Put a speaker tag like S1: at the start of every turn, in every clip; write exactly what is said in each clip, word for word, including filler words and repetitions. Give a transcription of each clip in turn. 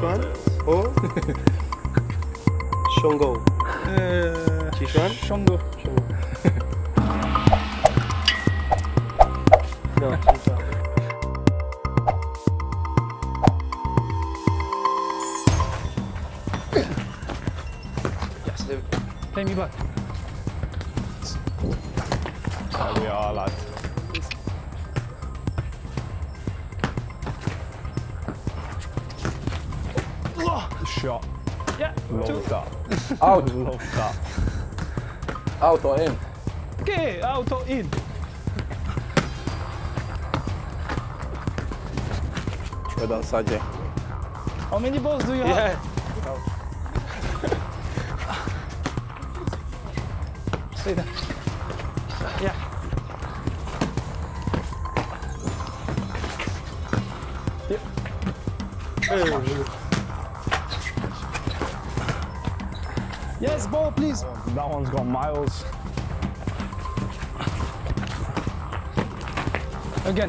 S1: Sichuan or Shongo?
S2: Uh,
S1: Sichuan?
S2: Shongo.
S1: Shongo. No, Sichuan.
S2: Yes. Play me back.
S3: There we are, lads. Shot.
S2: Yeah.
S3: Love
S2: Two.
S3: that.
S4: Out.
S3: Love that.
S4: Out or in?
S2: Okay, out or in.
S4: Well done, Sajay.
S2: How many balls do you have?
S1: Yeah.
S2: Stay there. Yeah.
S1: Hey.
S2: Yes, ball, please.
S3: That one's got miles.
S2: Again.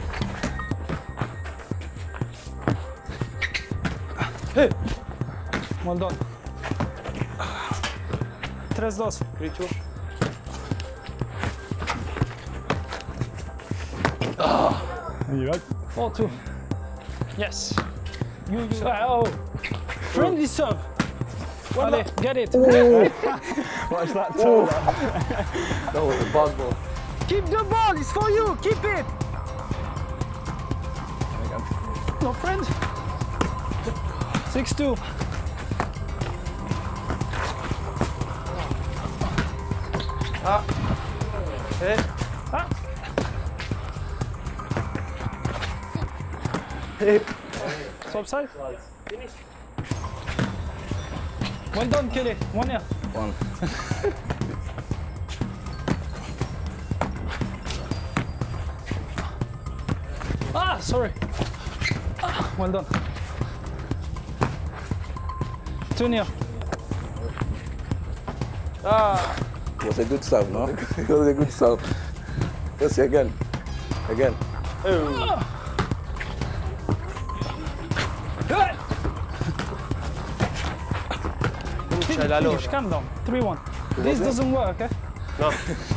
S2: Hey. Well done. Tres, dos.
S1: Three, two.
S3: You right?
S2: Four, two. Yes. You, you. Oh. Friendly serve. Allez, get it.
S3: Watch that toe.
S4: That was a bad ball.
S2: Keep the ball. It's for you. Keep it. No friend. Six, two.
S1: Ah. Hey.
S2: Ah.
S1: Hey.
S2: Swap side. Well done, Kelly. One here.
S4: One.
S2: Ah, sorry. Ah, well done. Two near.
S1: Ah.
S4: It was a good serve, no? It was a good serve. Let's see again. Again.
S1: Oh.
S2: Finish, finish, calm down. three one. This doesn't work, eh?
S1: No.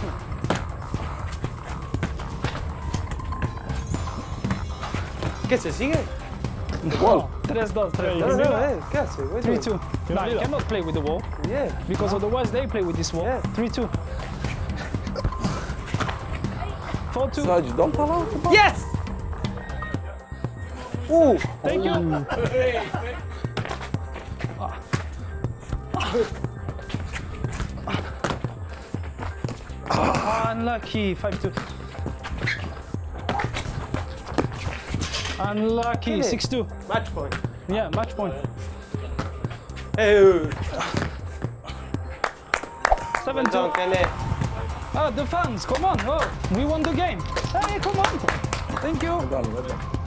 S1: ¿Qué se sigue?
S4: Wall.
S2: Tres, dos, tres,
S1: No,
S2: dos.
S1: no, no, eh. ¿Qué hace? Wait,
S2: three
S1: wait.
S2: two. No, you cannot play with the wall
S1: Yeah.
S2: because otherwise they play with this wall.
S1: Yeah.
S2: three two. four two.
S4: Saj, don't allow the ball.
S1: Yes! Ooh.
S2: Thank you. Unlucky. five two. Unlucky.
S1: Really?
S2: six two.
S1: Match point.
S2: Yeah, match point.
S1: Hey.
S2: seven two.
S1: Don't Kelly.
S2: Ah, the fans, come on. Oh, we won the game. Hey, come on. Thank you.
S4: Well done, well done.